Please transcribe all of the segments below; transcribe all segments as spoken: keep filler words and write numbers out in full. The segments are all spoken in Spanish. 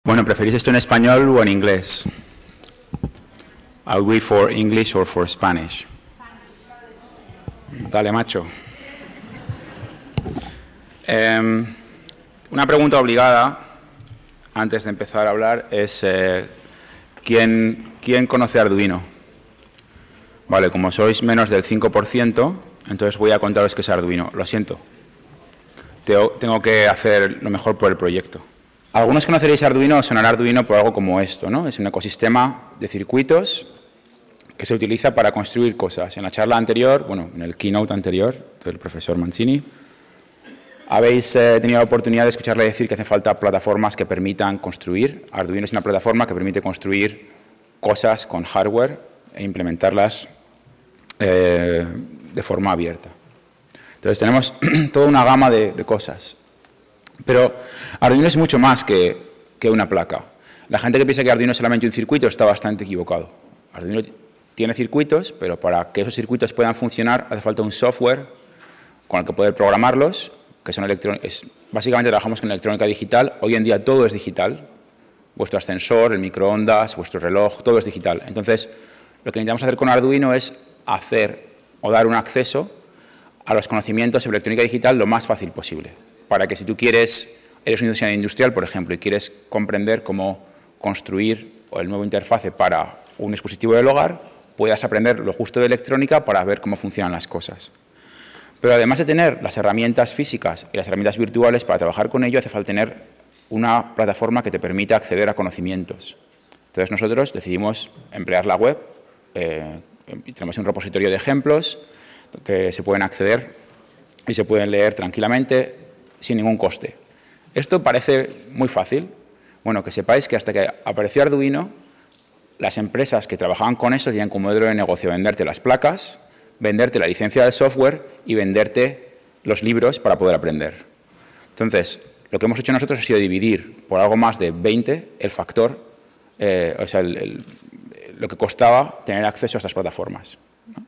Bueno, ¿preferís esto en español o en inglés? Are we for English or for Spanish? Dale, macho. Eh, una pregunta obligada, antes de empezar a hablar, es eh, ¿quién, ¿quién conoce Arduino? Vale, como sois menos del cinco por ciento, entonces voy a contaros qué es Arduino. Lo siento. Tengo que hacer lo mejor por el proyecto. Algunos conoceréis Arduino o sonará Arduino por algo como esto, ¿no? Es un ecosistema de circuitos que se utiliza para construir cosas. En la charla anterior, bueno, en el keynote anterior del profesor Mancini, habéis eh, tenido la oportunidad de escucharle decir que hace falta plataformas que permitan construir. Arduino es una plataforma que permite construir cosas con hardware e implementarlas eh, de forma abierta. Entonces tenemos toda una gama de, de cosas. Pero Arduino es mucho más que, que una placa. La gente que piensa que Arduino es solamente un circuito está bastante equivocado. Arduino tiene circuitos, pero para que esos circuitos puedan funcionar hace falta un software con el que poder programarlos, que son electrónicos. Básicamente trabajamos con electrónica digital. Hoy en día todo es digital. Vuestro ascensor, el microondas, vuestro reloj, todo es digital. Entonces, lo que intentamos hacer con Arduino es hacer o dar un acceso a los conocimientos sobre electrónica digital lo más fácil posible, para que si tú quieres, eres un diseñador industrial, por ejemplo, y quieres comprender cómo construir el nuevo interfase para un dispositivo del hogar, puedas aprender lo justo de electrónica para ver cómo funcionan las cosas. Pero además de tener las herramientas físicas y las herramientas virtuales para trabajar con ello, hace falta tener una plataforma que te permita acceder a conocimientos. Entonces nosotros decidimos emplear la web, eh, y tenemos un repositorio de ejemplos que se pueden acceder y se pueden leer tranquilamente sin ningún coste. Esto parece muy fácil. Bueno, que sepáis que hasta que apareció Arduino, las empresas que trabajaban con eso tenían como modelo de negocio venderte las placas, venderte la licencia del software y venderte los libros para poder aprender. Entonces, lo que hemos hecho nosotros ha sido dividir por algo más de veinte el factor, eh, o sea, el, el, lo que costaba tener acceso a estas plataformas, ¿no?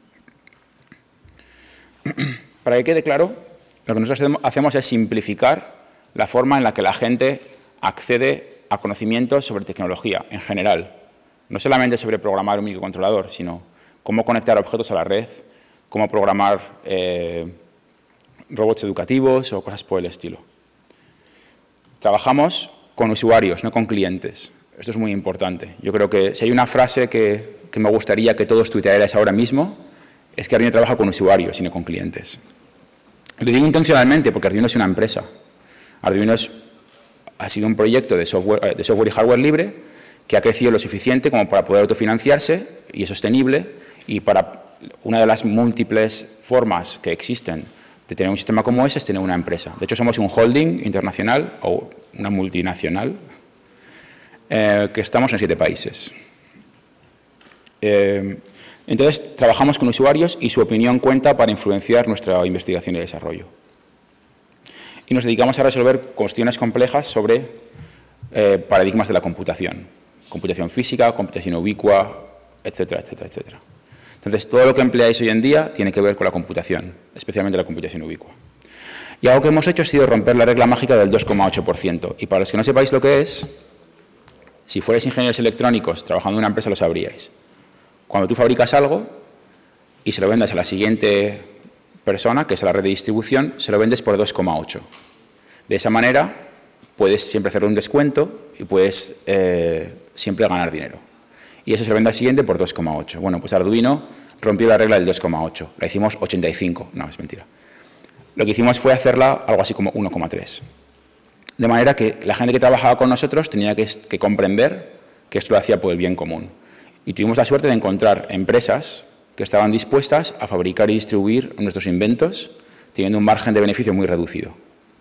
Para que quede claro, lo que nosotros hacemos es simplificar la forma en la que la gente accede a conocimientos sobre tecnología en general. No solamente sobre programar un microcontrolador, sino cómo conectar objetos a la red, cómo programar eh, robots educativos o cosas por el estilo. Trabajamos con usuarios, no con clientes. Esto es muy importante. Yo creo que si hay una frase que, que me gustaría que todos tuitearais ahora mismo, es que Arduino trabaja con usuarios y no con clientes. Lo digo intencionalmente porque Arduino es una empresa. Arduino es, ha sido un proyecto de software, de software y hardware libre que ha crecido lo suficiente como para poder autofinanciarse y es sostenible, y para una de las múltiples formas que existen de tener un sistema como ese es tener una empresa. De hecho, somos un holding internacional o una multinacional eh, que estamos en siete países. Eh, Entonces, trabajamos con usuarios y su opinión cuenta para influenciar nuestra investigación y desarrollo. Y nos dedicamos a resolver cuestiones complejas sobre eh, paradigmas de la computación. Computación física, computación ubicua, etcétera, etcétera, etcétera. Entonces, todo lo que empleáis hoy en día tiene que ver con la computación, especialmente la computación ubicua. Y algo que hemos hecho ha sido romper la regla mágica del dos coma ocho por ciento. Y para los que no sepáis lo que es, si fuerais ingenieros electrónicos trabajando en una empresa lo sabríais. Cuando tú fabricas algo y se lo vendes a la siguiente persona, que es la red de distribución, se lo vendes por dos coma ocho. De esa manera, puedes siempre hacer un descuento y puedes eh, siempre ganar dinero. Y eso se lo vende al siguiente por dos coma ocho. Bueno, pues Arduino rompió la regla del dos coma ocho. La hicimos ochenta y cinco. No, es mentira. Lo que hicimos fue hacerla algo así como uno coma tres. De manera que la gente que trabajaba con nosotros tenía que, que comprender que esto lo hacía por el bien común. Y tuvimos la suerte de encontrar empresas que estaban dispuestas a fabricar y distribuir nuestros inventos teniendo un margen de beneficio muy reducido.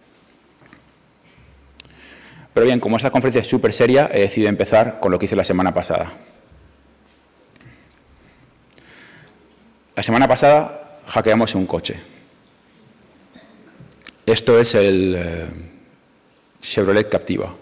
Pero bien, como esta conferencia es súper seria, he decidido empezar con lo que hice la semana pasada. La semana pasada hackeamos un coche. Esto es el eh, Chevrolet Captiva.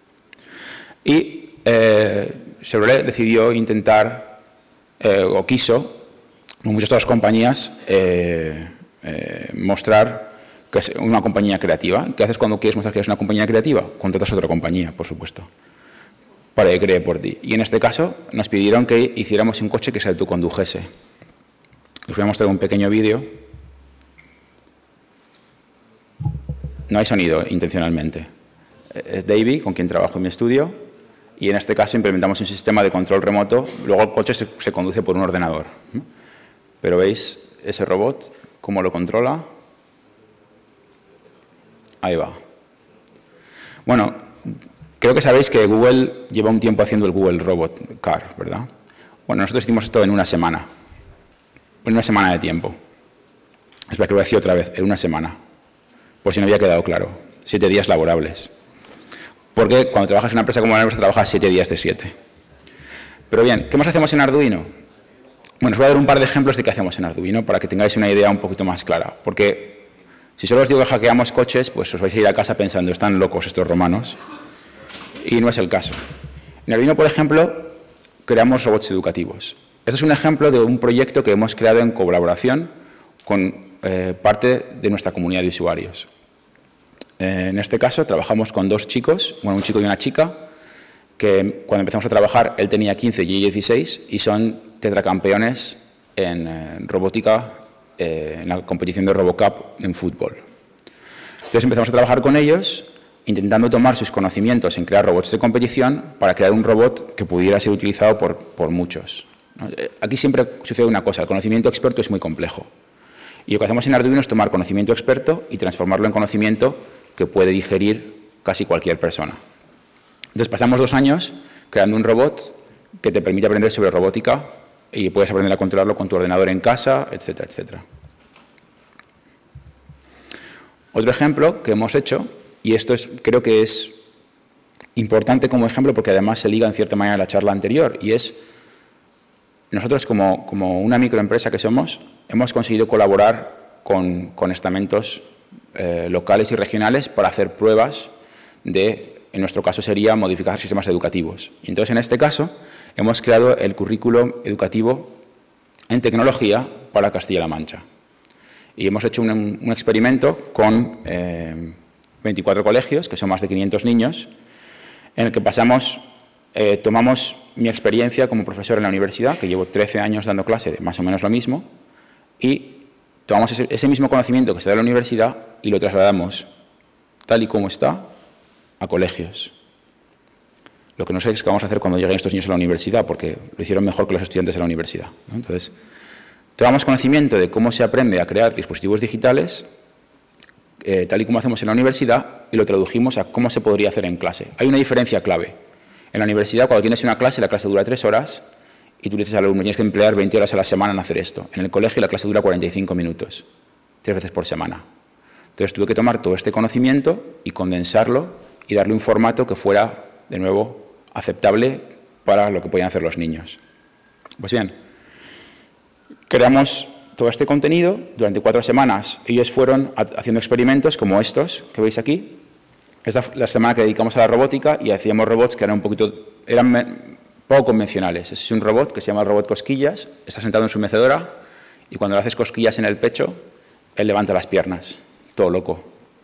Y eh, Chevrolet decidió intentar, eh, o quiso, como muchas otras compañías, eh, eh, mostrar que es una compañía creativa. ¿Qué haces cuando quieres mostrar que eres una compañía creativa? Contratas a otra compañía, por supuesto. para que cree por ti. Y en este caso nos pidieron que hiciéramos un coche que se autocondujese. Os voy a mostrar un pequeño vídeo. No hay sonido intencionalmente. Es Davey, con quien trabajo en mi estudio, y en este caso implementamos un sistema de control remoto. Luego el coche se, se conduce por un ordenador. Pero veis ese robot, cómo lo controla. Ahí va. Bueno, creo que sabéis que Google lleva un tiempo haciendo el Google Robot Car, ¿verdad? Bueno, nosotros hicimos esto en una semana. En una semana de tiempo. Espera, que lo decía otra vez, en una semana. Por si no había quedado claro. Siete días laborables. Porque cuando trabajas en una empresa como la nuestra, trabajas siete días de siete. Pero bien, ¿qué más hacemos en Arduino? Bueno, os voy a dar un par de ejemplos de qué hacemos en Arduino para que tengáis una idea un poquito más clara. Porque si solo os digo que hackeamos coches, pues os vais a ir a casa pensando, están locos estos romanos. Y no es el caso. En Arduino, por ejemplo, creamos robots educativos. Este es un ejemplo de un proyecto que hemos creado en colaboración con eh, parte de nuestra comunidad de usuarios. Eh, en este caso, trabajamos con dos chicos, bueno, un chico y una chica, que cuando empezamos a trabajar, él tenía quince y ella dieciséis, y son tetracampeones en eh, robótica, eh, en la competición de RoboCup en fútbol. Entonces empezamos a trabajar con ellos, intentando tomar sus conocimientos en crear robots de competición para crear un robot que pudiera ser utilizado por, por muchos. Aquí siempre sucede una cosa, el conocimiento experto es muy complejo. Y lo que hacemos en Arduino es tomar conocimiento experto y transformarlo en conocimiento que puede digerir casi cualquier persona. Entonces pasamos dos años creando un robot que te permite aprender sobre robótica y puedes aprender a controlarlo con tu ordenador en casa, etcétera, etcétera. Otro ejemplo que hemos hecho, y esto es, creo que es importante como ejemplo porque además se liga en cierta manera a la charla anterior, y es nosotros como, como una microempresa que somos, hemos conseguido colaborar con, con estamentos eh, locales y regionales para hacer pruebas de, en nuestro caso sería modificar sistemas educativos. Y entonces en este caso hemos creado el currículo educativo en tecnología para Castilla-La Mancha. Y hemos hecho un, un experimento con eh, veinticuatro colegios, que son más de quinientos niños, en el que pasamos... Eh, tomamos mi experiencia como profesor en la universidad, que llevo trece años dando clase de más o menos lo mismo, y tomamos ese, ese mismo conocimiento que se da en la universidad y lo trasladamos, tal y como está, a colegios. Lo que no sé es qué vamos a hacer cuando lleguen estos niños a la universidad, porque lo hicieron mejor que los estudiantes de la universidad, ¿no? Entonces, tomamos conocimiento de cómo se aprende a crear dispositivos digitales, eh, tal y como hacemos en la universidad, y lo tradujimos a cómo se podría hacer en clase. Hay una diferencia clave. En la universidad, cuando tienes una clase, la clase dura tres horas y tú le dices al alumno, tienes que emplear veinte horas a la semana en hacer esto. En el colegio la clase dura cuarenta y cinco minutos, tres veces por semana. Entonces tuve que tomar todo este conocimiento y condensarlo y darle un formato que fuera, de nuevo, aceptable para lo que podían hacer los niños. Pues bien, creamos todo este contenido. Durante cuatro semanas ellos fueron haciendo experimentos como estos que veis aquí. Esta es la semana que dedicamos a la robótica y hacíamos robots que eran un poquito, eran poco convencionales. Es un robot que se llama el robot cosquillas, está sentado en su mecedora y cuando le haces cosquillas en el pecho, él levanta las piernas, todo loco.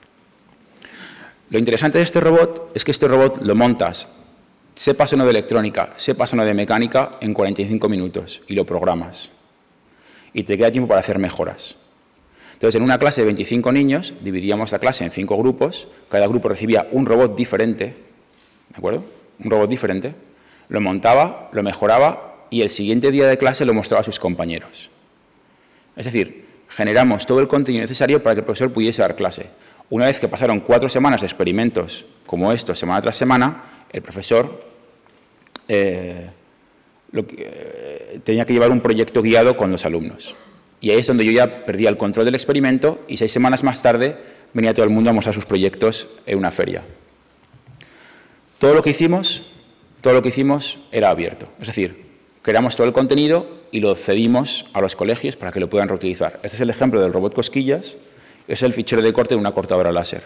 Lo interesante de este robot es que este robot lo montas, sepas o no de electrónica, sepas o no de mecánica, en cuarenta y cinco minutos y lo programas. Y te queda tiempo para hacer mejoras. Entonces, en una clase de veinticinco niños, dividíamos la clase en cinco grupos, cada grupo recibía un robot diferente, ¿de acuerdo? Un robot diferente, lo montaba, lo mejoraba y el siguiente día de clase lo mostraba a sus compañeros. Es decir, generamos todo el contenido necesario para que el profesor pudiese dar clase. Una vez que pasaron cuatro semanas de experimentos como estos, semana tras semana, el profesor eh, lo que, eh, tenía que llevar un proyecto guiado con los alumnos. Y ahí es donde yo ya perdía el control del experimento y seis semanas más tarde venía todo el mundo a mostrar sus proyectos en una feria. Todo lo que hicimos, todo lo que hicimos era abierto. Es decir, creamos todo el contenido y lo cedimos a los colegios para que lo puedan reutilizar. Este es el ejemplo del robot cosquillas, es el fichero de corte de una cortadora láser.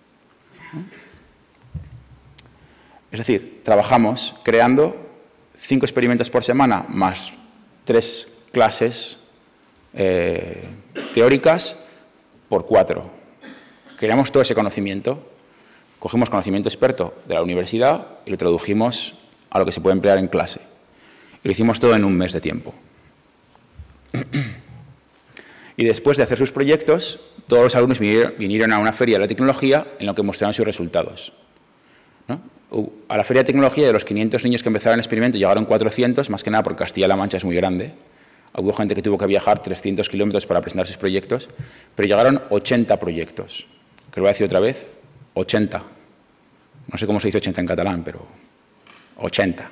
Es decir, trabajamos creando cinco experimentos por semana más tres clases Eh, teóricas por cuatro. Creamos todo ese conocimiento, cogimos conocimiento experto de la universidad y lo tradujimos a lo que se puede emplear en clase. Y lo hicimos todo en un mes de tiempo. Y después de hacer sus proyectos, todos los alumnos vinieron a una feria de la tecnología en la que mostraron sus resultados, ¿no? A la feria de tecnología, de los quinientos niños que empezaron el experimento, llegaron cuatrocientos, más que nada porque Castilla-La Mancha es muy grande. Hubo gente que tuvo que viajar trescientos kilómetros para presentar sus proyectos, pero llegaron ochenta proyectos. Que lo voy a decir otra vez, ochenta. No sé cómo se dice ochenta en catalán, pero ochenta.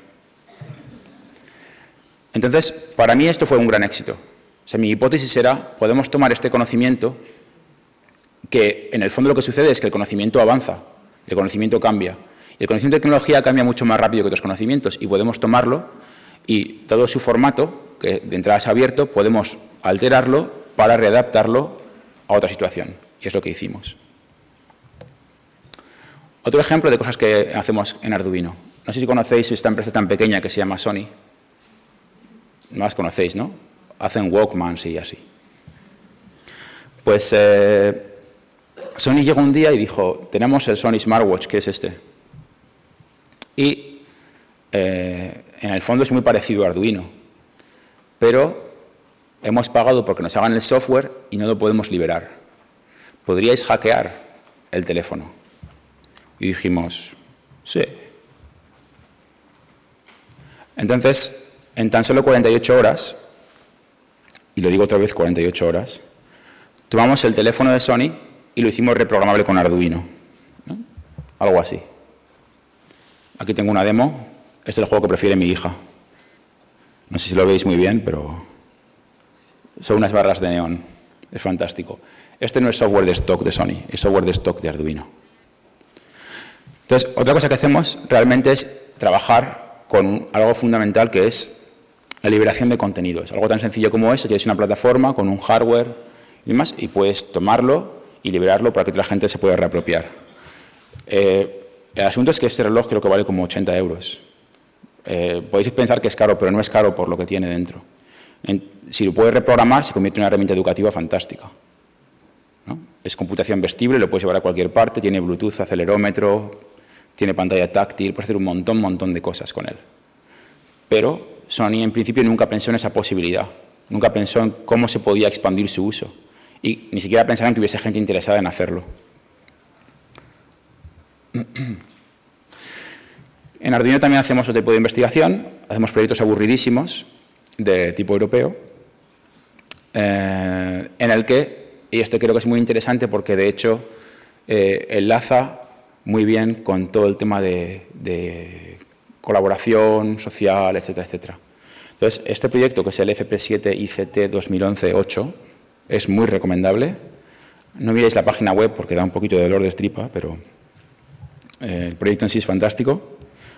Entonces, para mí esto fue un gran éxito. O sea, mi hipótesis era, podemos tomar este conocimiento, que en el fondo lo que sucede es que el conocimiento avanza, el conocimiento cambia. Y el conocimiento de tecnología cambia mucho más rápido que otros conocimientos y podemos tomarlo y todo su formato, que de entrada es abierto, podemos alterarlo para readaptarlo a otra situación. Y es lo que hicimos. Otro ejemplo de cosas que hacemos en Arduino. No sé si conocéis esta empresa tan pequeña que se llama Sony. No las conocéis, ¿no? Hacen Walkmans y así. Pues eh, Sony llegó un día y dijo, tenemos el Sony Smartwatch, que es este. Y eh, en el fondo es muy parecido a Arduino, pero hemos pagado porque nos hagan el software y no lo podemos liberar. ¿Podríais hackear el teléfono? Y dijimos, sí. Entonces, en tan solo cuarenta y ocho horas, y lo digo otra vez, cuarenta y ocho horas, tomamos el teléfono de Sony y lo hicimos reprogramable con Arduino, ¿no? Algo así. Aquí tengo una demo. Este es el juego que prefiere mi hija. No sé si lo veis muy bien, pero son unas barras de neón. Es fantástico. Este no es software de stock de Sony, es software de stock de Arduino. Entonces, otra cosa que hacemos realmente es trabajar con algo fundamental que es la liberación de contenidos. Algo tan sencillo como eso, tienes una plataforma con un hardware y demás, y puedes tomarlo y liberarlo para que otra gente se pueda reapropiar. Eh, el asunto es que este reloj creo que vale como ochenta euros. Eh, podéis pensar que es caro, pero no es caro por lo que tiene dentro. En, si lo puedes reprogramar, se convierte en una herramienta educativa fantástica, ¿no? Es computación vestible, lo puedes llevar a cualquier parte, tiene Bluetooth, acelerómetro, tiene pantalla táctil, puedes hacer un montón, montón de cosas con él. Pero Sony en principio nunca pensó en esa posibilidad, nunca pensó en cómo se podía expandir su uso y ni siquiera pensaron que hubiese gente interesada en hacerlo. En Arduino también hacemos otro tipo de investigación, hacemos proyectos aburridísimos de tipo europeo, eh, en el que, y este creo que es muy interesante porque de hecho eh, enlaza muy bien con todo el tema de, de colaboración social, etcétera, etcétera. Entonces, este proyecto, que es el F P siete I C T dos mil once dash ocho, es muy recomendable. No miréis la página web porque da un poquito de dolor de tripa, pero eh, el proyecto en sí es fantástico.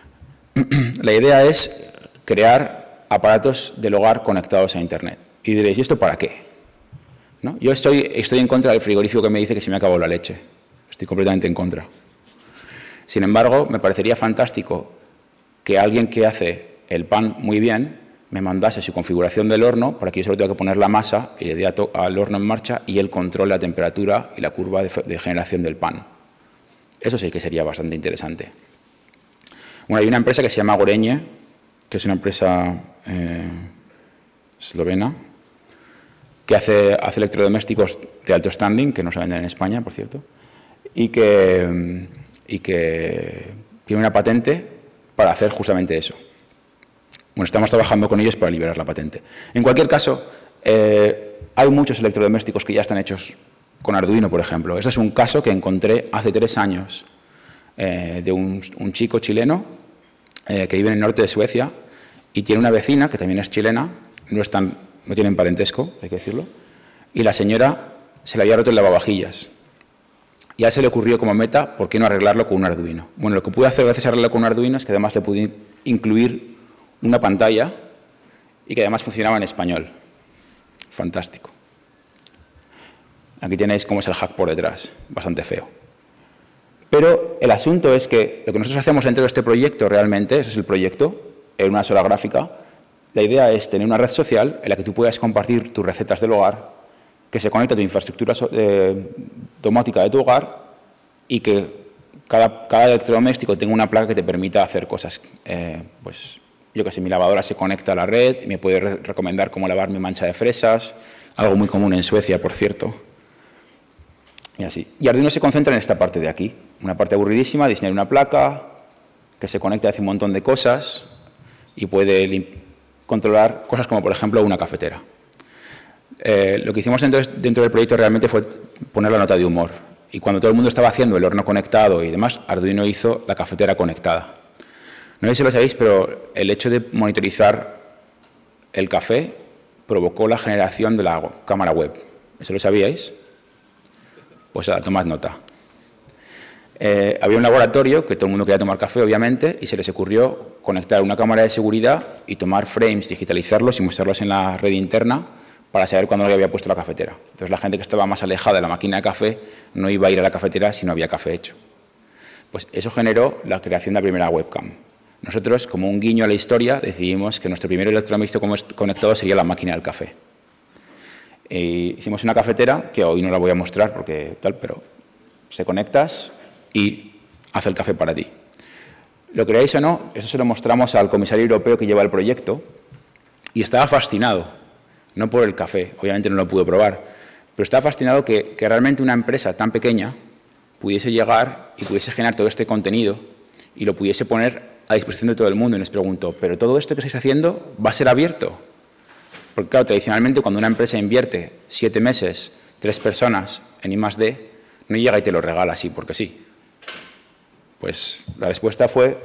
La idea es crear aparatos del hogar conectados a Internet. Y diréis, ¿y esto para qué? ¿No? Yo estoy, estoy en contra del frigorífico que me dice que se me acabó la leche. Estoy completamente en contra. Sin embargo, me parecería fantástico que alguien que hace el pan muy bien me mandase su configuración del horno para que yo solo tenga que poner la masa y le dé al horno en marcha y él controle la temperatura y la curva de, de generación del pan. Eso sí que sería bastante interesante. Bueno, hay una empresa que se llama Goreñe, que es una empresa eh, eslovena, que hace, hace electrodomésticos de alto standing, que no se venden en España, por cierto, y que, y que tiene una patente para hacer justamente eso. Bueno, estamos trabajando con ellos para liberar la patente. En cualquier caso, eh, hay muchos electrodomésticos que ya están hechos con Arduino, por ejemplo. Ese es un caso que encontré hace tres años eh, de un, un chico chileno eh, que vive en el norte de Suecia y tiene una vecina que también es chilena, no, están, no tienen parentesco, hay que decirlo, y la señora se le había roto el lavavajillas. Y a él se le ocurrió como meta, ¿por qué no arreglarlo con un Arduino? Bueno, lo que pude hacer gracias a arreglarlo con un Arduino es que además le pude incluir una pantalla y que además funcionaba en español. Fantástico. Aquí tenéis cómo es el hack por detrás, bastante feo. Pero el asunto es que lo que nosotros hacemos dentro de este proyecto realmente, ese es el proyecto, en una sola gráfica, la idea es tener una red social en la que tú puedas compartir tus recetas del hogar, que se conecte a tu infraestructura domótica de tu hogar y que cada, cada electrodoméstico tenga una placa que te permita hacer cosas. Eh, pues, yo que sé, mi lavadora se conecta a la red y me puede re recomendar cómo lavar mi mancha de fresas, algo muy común en Suecia, por cierto. Y así. Y Arduino se concentra en esta parte de aquí, una parte aburridísima, diseñar una placa que se conecta hacia un montón de cosas y puede controlar cosas como, por ejemplo, una cafetera. Eh, lo que hicimos dentro, dentro del proyecto realmente fue poner la nota de humor. Y cuando todo el mundo estaba haciendo el horno conectado y demás, Arduino hizo la cafetera conectada. No sé si lo sabéis, pero el hecho de monitorizar el café provocó la generación de la cámara web. ¿Eso lo sabíais? Pues a tomad nota. Eh, había un laboratorio que todo el mundo quería tomar café, obviamente, y se les ocurrió conectar una cámara de seguridad y tomar frames, digitalizarlos y mostrarlos en la red interna para saber cuándo le había puesto la cafetera. Entonces, la gente que estaba más alejada de la máquina de café no iba a ir a la cafetera si no había café hecho. Pues eso generó la creación de la primera webcam. Nosotros, como un guiño a la historia, decidimos que nuestro primer electrodoméstico conectado sería la máquina del café. E hicimos una cafetera, que hoy no la voy a mostrar porque tal, pero se conectas y hace el café para ti. Lo creáis o no, eso se lo mostramos al comisario europeo que lleva el proyecto y estaba fascinado, no por el café, obviamente no lo pudo probar, pero estaba fascinado que, que realmente una empresa tan pequeña pudiese llegar y pudiese generar todo este contenido y lo pudiese poner a disposición de todo el mundo. Y nos preguntó, ¿pero todo esto que estáis haciendo va a ser abierto? Porque, claro, tradicionalmente cuando una empresa invierte siete meses, tres personas en I más D, no llega y te lo regala así porque sí. Pues la respuesta fue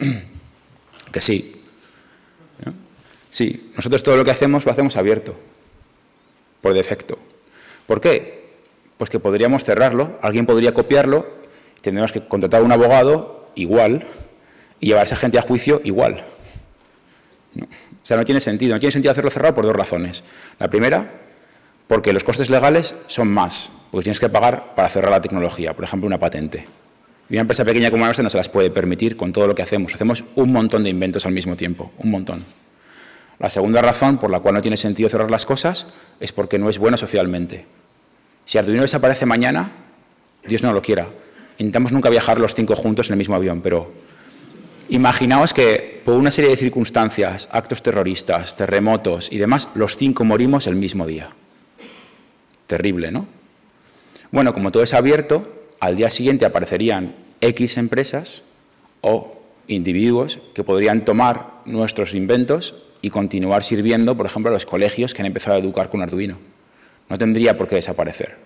que sí. ¿No? Sí, nosotros todo lo que hacemos lo hacemos abierto, por defecto. ¿Por qué? Pues que podríamos cerrarlo, alguien podría copiarlo, tendríamos que contratar a un abogado igual y llevar a esa gente a juicio igual. ¿No? O sea, no tiene sentido. No tiene sentido hacerlo cerrado por dos razones. La primera, porque los costes legales son más, porque tienes que pagar para cerrar la tecnología, por ejemplo, una patente. Y una empresa pequeña como la nuestra no se las puede permitir con todo lo que hacemos. Hacemos un montón de inventos al mismo tiempo, un montón. La segunda razón por la cual no tiene sentido cerrar las cosas es porque no es bueno socialmente. Si Arduino desaparece mañana, Dios no lo quiera. Intentamos nunca viajar los cinco juntos en el mismo avión, pero imaginaos que por una serie de circunstancias, actos terroristas, terremotos y demás, los cinco morimos el mismo día. Terrible, ¿no? Bueno, como todo es abierto, al día siguiente aparecerían X empresas o individuos que podrían tomar nuestros inventos y continuar sirviendo, por ejemplo, a los colegios que han empezado a educar con Arduino. No tendría por qué desaparecer.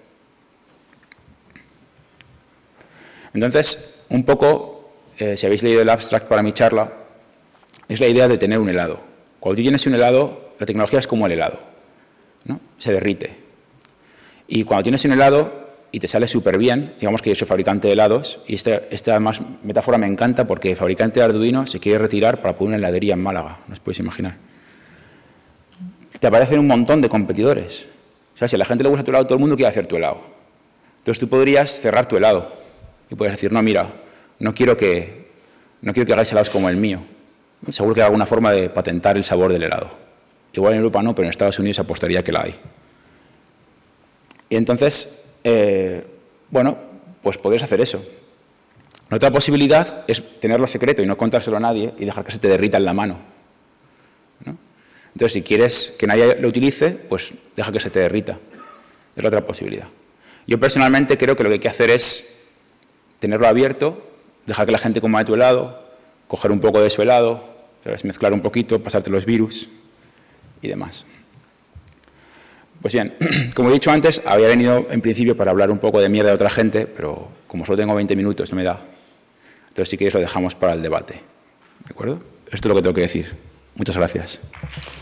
Entonces, un poco, eh, si habéis leído el abstract para mi charla, es la idea de tener un helado. Cuando tú tienes un helado, la tecnología es como el helado, ¿no? Se derrite. Y cuando tienes un helado y te sale súper bien, digamos que yo soy fabricante de helados, y esta, esta más metáfora me encanta porque el fabricante de Arduino se quiere retirar para poner una heladería en Málaga, no os podéis imaginar. Te aparecen un montón de competidores. O sea, si a la gente le gusta tu helado, todo el mundo quiere hacer tu helado. Entonces tú podrías cerrar tu helado y puedes decir, no, mira, no quiero que, no quiero que hagáis helados como el mío. Seguro que hay alguna forma de patentar el sabor del helado. Igual en Europa no, pero en Estados Unidos apostaría que la hay. Y entonces, eh, bueno, pues podéis hacer eso. La otra posibilidad es tenerlo secreto y no contárselo a nadie y dejar que se te derrita en la mano, ¿no? Entonces, si quieres que nadie lo utilice, pues deja que se te derrita. Es la otra posibilidad. Yo personalmente creo que lo que hay que hacer es tenerlo abierto, dejar que la gente coma de tu helado, coger un poco de su helado, ¿sabes? Mezclar un poquito, pasarte los virus y demás. Pues bien, como he dicho antes, había venido en principio para hablar un poco de mierda de otra gente, pero como solo tengo veinte minutos no me da. Entonces, si queréis, lo dejamos para el debate. ¿De acuerdo? Esto es lo que tengo que decir. Muchas gracias.